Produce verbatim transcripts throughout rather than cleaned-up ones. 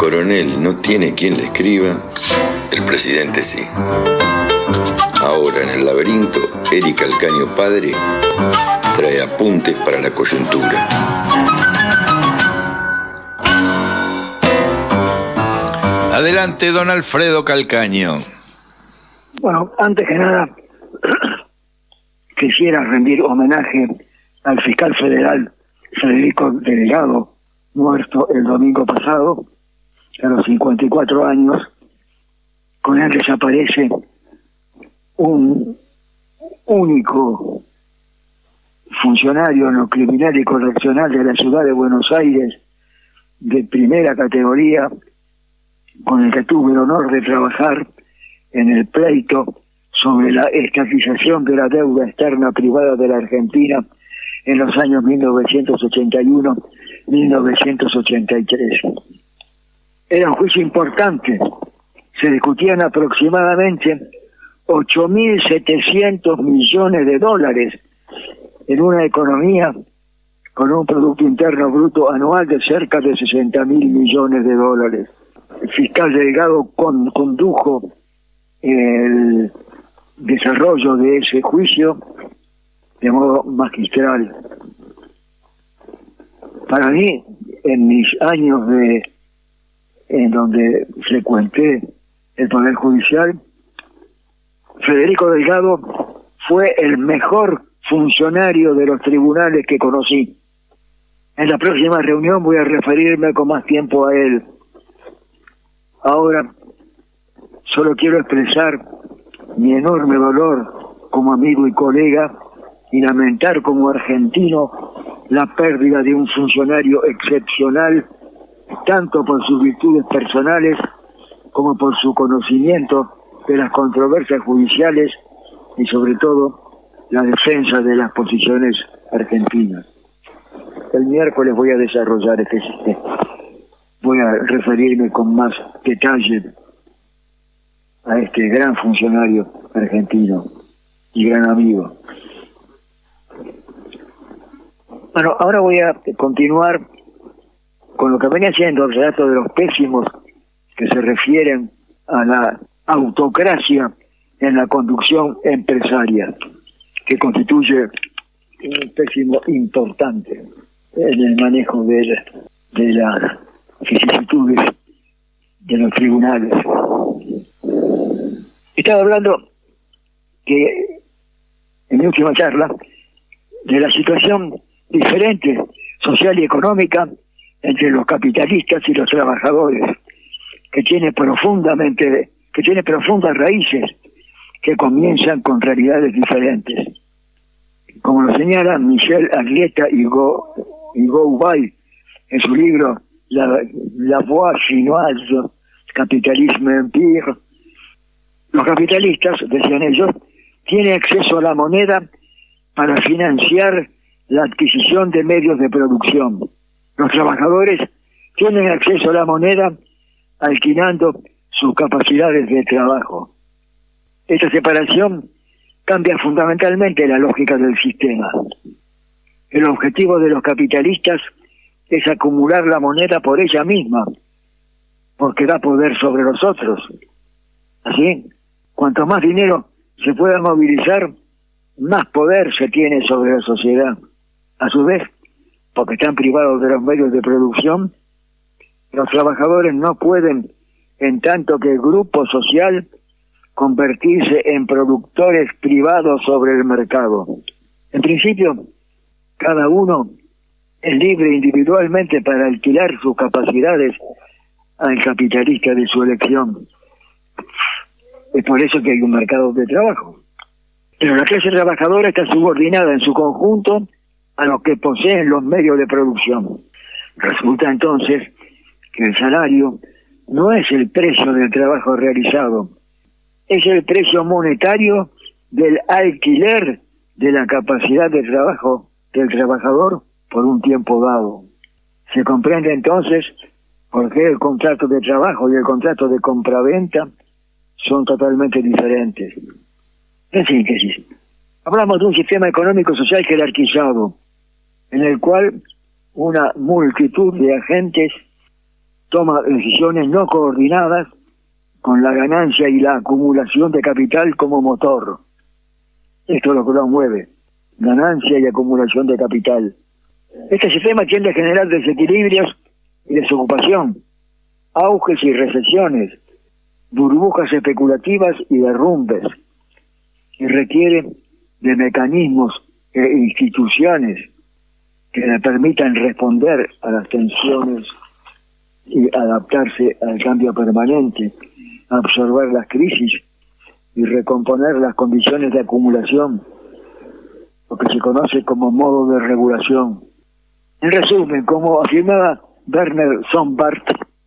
coronel no tiene quien le escriba, el presidente sí. Ahora en el laberinto, Eric Calcaño padre trae apuntes para la coyuntura. Adelante, don Alfredo Calcaño. Bueno, antes que nada, quisiera rendir homenaje al fiscal federal Federico Delgado, muerto el domingo pasado, a los cincuenta y cuatro años. Con él desaparece un único funcionario en lo criminal y correccional de la ciudad de Buenos Aires, de primera categoría, con el que tuve el honor de trabajar en el pleito sobre la estatización de la deuda externa privada de la Argentina en los años mil novecientos ochenta y uno a mil novecientos ochenta y tres. Era un juicio importante. Se discutían aproximadamente ocho mil setecientos millones de dólares en una economía con un Producto Interno Bruto anual de cerca de sesenta mil millones de dólares. El fiscal Delgado con, condujo el desarrollo de ese juicio de modo magistral. Para mí, en mis años de en donde frecuenté el Poder Judicial, Federico Delgado fue el mejor funcionario de los tribunales que conocí. En la próxima reunión voy a referirme con más tiempo a él. Ahora, solo quiero expresar mi enorme dolor como amigo y colega y lamentar como argentino la pérdida de un funcionario excepcional, tanto por sus virtudes personales como por su conocimiento de las controversias judiciales y sobre todo la defensa de las posiciones argentinas. El miércoles voy a desarrollar este sistema. Voy a referirme con más detalle a este gran funcionario argentino y gran amigo. Bueno, ahora voy a continuar con lo que venía siendo el relato de los pésimos que se refieren a la autocracia en la conducción empresaria, que constituye un pésimo importante en el manejo de, la, de las vicisitudes de los tribunales. Estaba hablando que en mi última charla de la situación diferente social y económica entre los capitalistas y los trabajadores, que tiene profundamente que tiene profundas raíces que comienzan con realidades diferentes. Como lo señalan Michel Aglietta y Go y Goubay en su libro La, la Voie chinoise, Capitalisme Empire, los capitalistas, decían ellos, tienen acceso a la moneda para financiar la adquisición de medios de producción. Los trabajadores tienen acceso a la moneda alquilando sus capacidades de trabajo. Esta separación cambia fundamentalmente la lógica del sistema. El objetivo de los capitalistas es acumular la moneda por ella misma, porque da poder sobre los otros. Así, cuanto más dinero se pueda movilizar, más poder se tiene sobre la sociedad. A su vez, porque están privados de los medios de producción, los trabajadores no pueden, en tanto que grupo social, convertirse en productores privados sobre el mercado. En principio, cada uno es libre individualmente para alquilar sus capacidades al capitalista de su elección. Es por eso que hay un mercado de trabajo. Pero la clase trabajadora está subordinada en su conjunto a los que poseen los medios de producción. Resulta entonces que el salario no es el precio del trabajo realizado, es el precio monetario del alquiler de la capacidad de trabajo del trabajador por un tiempo dado. Se comprende entonces por qué el contrato de trabajo y el contrato de compraventa son totalmente diferentes. En síntesis, hablamos de un sistema económico social jerarquizado, en el cual una multitud de agentes toma decisiones no coordinadas con la ganancia y la acumulación de capital como motor. Esto es lo que lo mueve, ganancia y acumulación de capital. Este sistema tiende a generar desequilibrios y desocupación, auges y recesiones, burbujas especulativas y derrumbes, y requiere de mecanismos e instituciones que le permitan responder a las tensiones y adaptarse al cambio permanente, absorber las crisis y recomponer las condiciones de acumulación, lo que se conoce como modo de regulación. En resumen, como afirmaba Werner Sombart,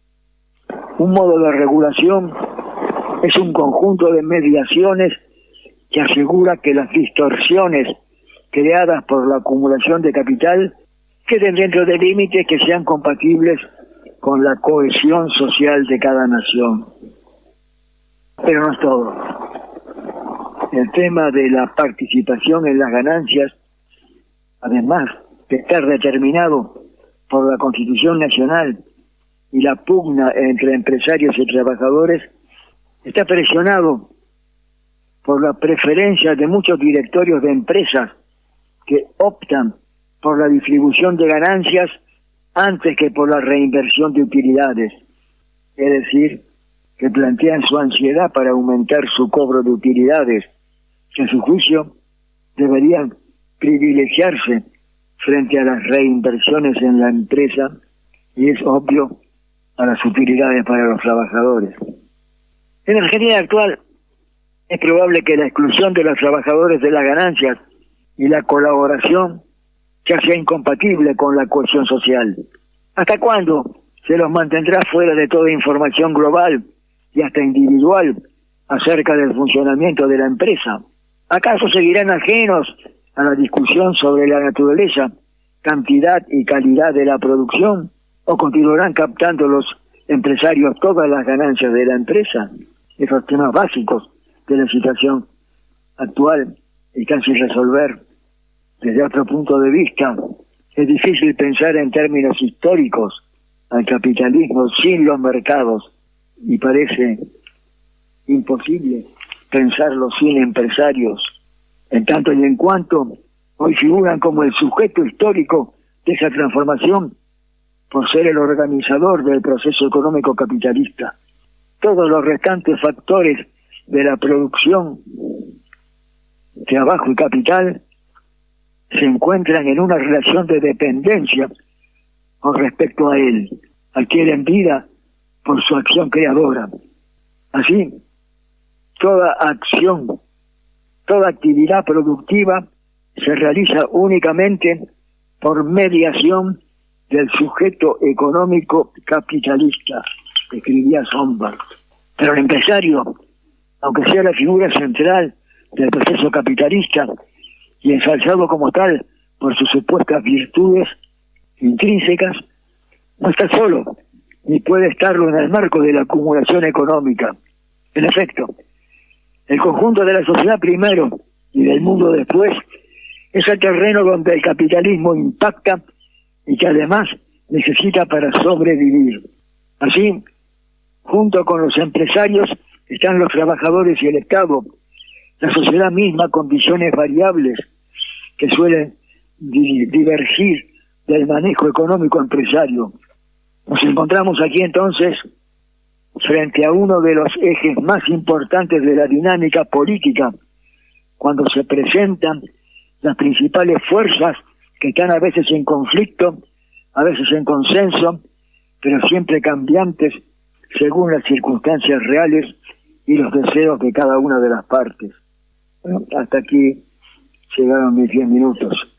un modo de regulación es un conjunto de mediaciones que asegura que las distorsiones creadas por la acumulación de capital queden dentro de límites que sean compatibles con la cohesión social de cada nación. Pero no es todo. El tema de la participación en las ganancias, además de estar determinado por la Constitución Nacional y la pugna entre empresarios y trabajadores, está presionado por la preferencia de muchos directorios de empresas que optan por la distribución de ganancias antes que por la reinversión de utilidades, es decir, que plantean su ansiedad para aumentar su cobro de utilidades, que a su juicio deberían privilegiarse frente a las reinversiones en la empresa y, es obvio, a las utilidades para los trabajadores. En la Argentina actual es probable que la exclusión de los trabajadores de las ganancias y la colaboración ya sea incompatible con la cohesión social. ¿Hasta cuándo se los mantendrá fuera de toda información global y hasta individual acerca del funcionamiento de la empresa? ¿Acaso seguirán ajenos a la discusión sobre la naturaleza, cantidad y calidad de la producción? ¿O continuarán captando los empresarios todas las ganancias de la empresa? Esos temas básicos de la situación actual están sin resolver. Desde otro punto de vista, es difícil pensar en términos históricos al capitalismo sin los mercados y parece imposible pensarlo sin empresarios, en tanto y en cuanto hoy figuran como el sujeto histórico de esa transformación por ser el organizador del proceso económico capitalista. Todos los restantes factores de la producción, trabajo y capital se encuentran en una relación de dependencia con respecto a él, adquieren vida por su acción creadora. Así, toda acción, toda actividad productiva se realiza únicamente por mediación del sujeto económico capitalista, escribía Sombart. Pero el empresario, aunque sea la figura central del proceso capitalista y ensalzado como tal por sus supuestas virtudes intrínsecas, no está solo, ni puede estarlo en el marco de la acumulación económica. En efecto, el conjunto de la sociedad primero y del mundo después es el terreno donde el capitalismo impacta y que además necesita para sobrevivir. Así, junto con los empresarios están los trabajadores y el Estado, la sociedad misma con visiones variables que suelen di- divergir del manejo económico empresario. Nos encontramos aquí entonces frente a uno de los ejes más importantes de la dinámica política, cuando se presentan las principales fuerzas que están a veces en conflicto, a veces en consenso, pero siempre cambiantes según las circunstancias reales y los deseos de cada una de las partes. Bueno, hasta aquí llegaron mis diez minutos.